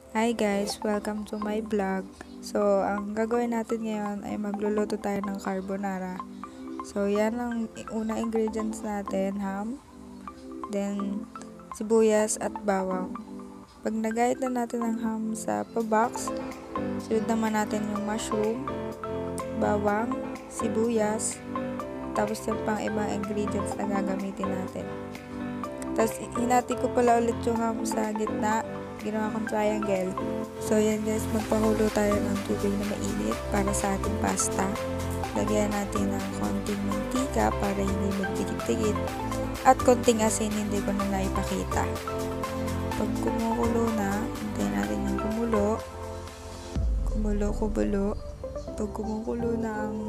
Hi guys, welcome to my vlog. So, ang gagawin natin ngayon ay magluluto tayo ng carbonara. So, yan ang unang ingredients natin, ham, then sibuyas at bawang. Pag nagayat na natin ang ham sa pa-box, sunod naman natin yung mushroom, bawang, sibuyas, tapos yung pang ibang ingredients na gagamitin natin. Tapos, hinati ko pala ulit yung ham sa gitna. Ginawa kong triangle. So, yan guys, magpakulo tayo ng tubig na mainit para sa ating pasta. Lagyan natin ng konting mantika para hindi magdikit-dikit. At konting asin, hindi ko na naipakita. Pag kumukulo na, hintayin natin yung kumulo. Kumulo. Pag kumukulo na ang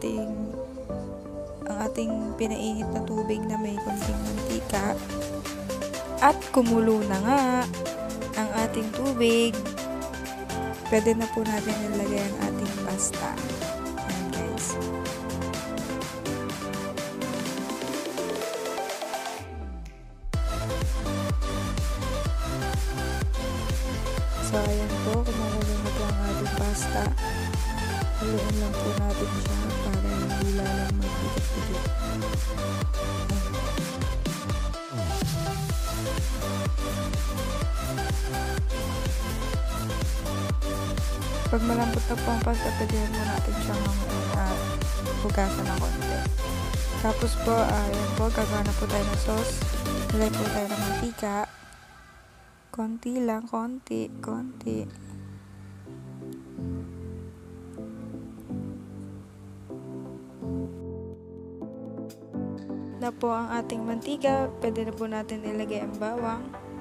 ating pinainit na tubig na may konting mantika, at kumulo na nga ang ating tubig, pwede na po natin ilagay ang ating pasta. Ayan guys. So ayan po, kumukulo na po ang ating pasta. Haluin lang po natin siya para hindi lalong magdikit-dikit. Pag malambot na po ang pasta, pwede mo natin siyang hugasan ng konti. Tapos po, ayan po, gagawa na po tayo ng sauce. Nilagay po tayo ng mantika. Konti lang, konti. Na po ang ating mantika, pwede na po natin ilagay ang bawang.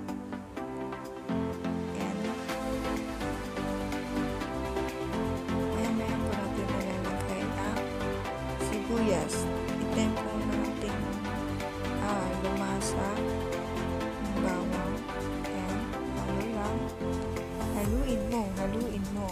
Sibuyas. Itin po natin lumasa ng bawang. Ayan. Halo lang. Haluin mo.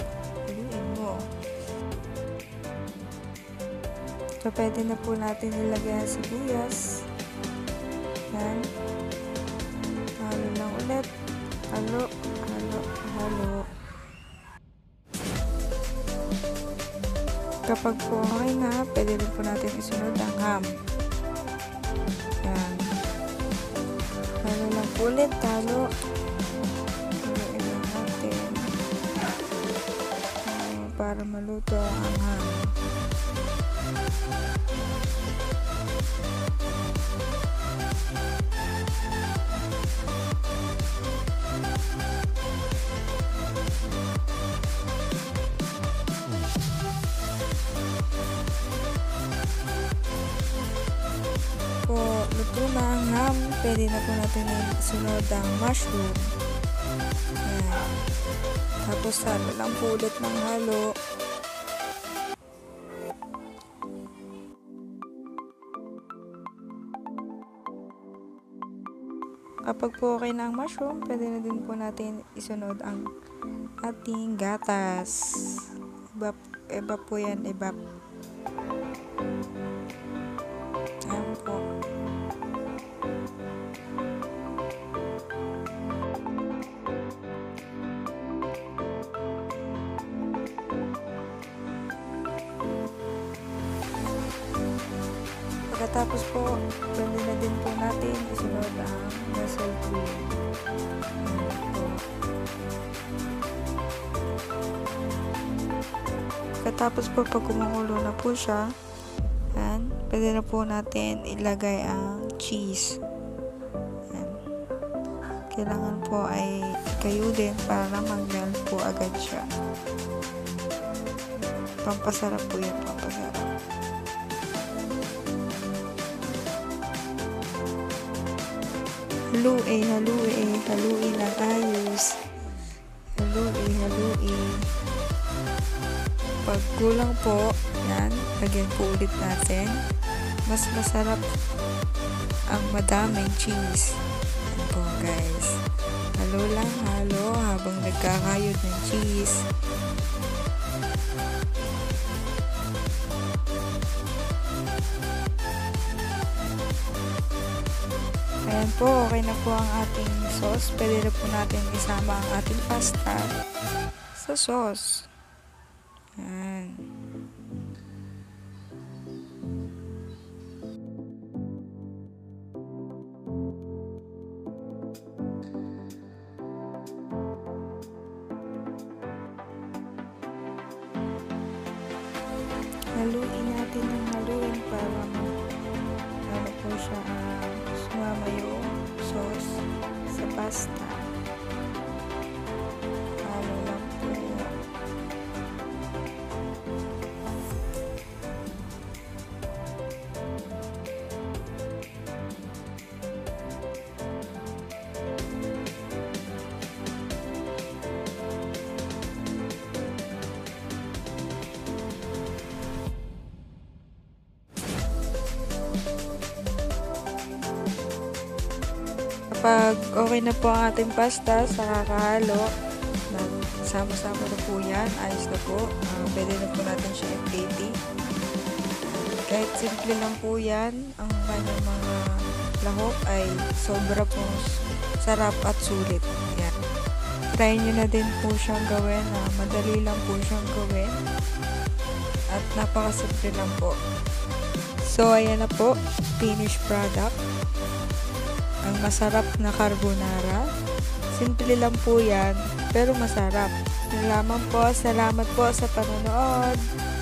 So, pwede na po natin ilagay ang sibuyas. Ayan. Halo lang ulit. Halo. Kapag po okay na, pwede rin po natin isunod ang ham. Yan. Halo lang po ulit. Haluin lang natin. Para maluto ang ham. Po, luto na ang ham, pwede na po natin isunod ang mushroom. Ayan. Tapos halo lang po ulit ng halo. Kapag po okay na ang mushroom, pwede na din po natin isunod ang ating gatas. Iba po yan, iba. Ayan po. Pagkatapos po, pwede na din po natin isunod ang mussel cream. Pagkatapos po, pag kumukulo na po siya, yan, pwede na po natin ilagay ang cheese. Yan. Kailangan po ay ikayudin para mag-melt po agad siya. Pampasarap po yan, pampasarap. Haluin ng ayos. Haluin. Pag kulang po, yan, lagyan po ulit natin. Mas masarap ang madaming cheese. Yan po guys. Halo habang nagkakayod ng cheese. Ayan po, okay na po ang ating sauce. Pwede na po natin isama ang ating pasta sa sauce. Ayan. Haluin natin ng haluin para ano po siya, sumama yung sauce sa pasta. Halo lang po. Kapag okay na po ang ating pasta sa kakahalo, sama-sama na po yan, ayos na po. Pwede na po natin siya i-plating. Kahit simple lang po yan, ang kanyang mga lahok ay sobra po sarap at sulit. Yan. Try nyo na din po siyang gawin, madali lang po siyang gawin at napakasimple lang po. So ayan na po, finished product. Ang masarap na carbonara. Simple lang po yan, pero masarap. Salamat po sa panonood.